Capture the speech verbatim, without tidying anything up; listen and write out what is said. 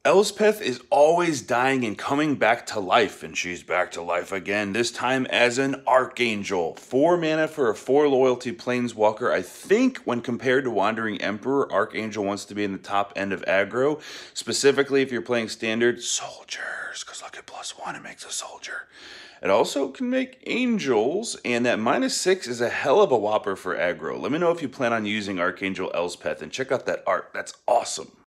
Elspeth is always dying and coming back to life, and she's back to life again, this time as an Archangel. Four mana for a four loyalty Planeswalker. I think when compared to Wandering Emperor, Archangel wants to be in the top end of aggro. Specifically, if you're playing standard soldiers, because look at plus one, it makes a soldier. It also can make angels, and that minus six is a hell of a whopper for aggro. Let me know if you plan on using Archangel Elspeth, and check out that art. That's awesome.